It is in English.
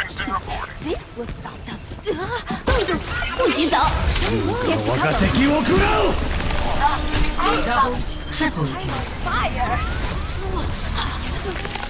This will stop them. 冻住，不许走！别去靠近。 敵を食らう。 Double, triple kill. Fire!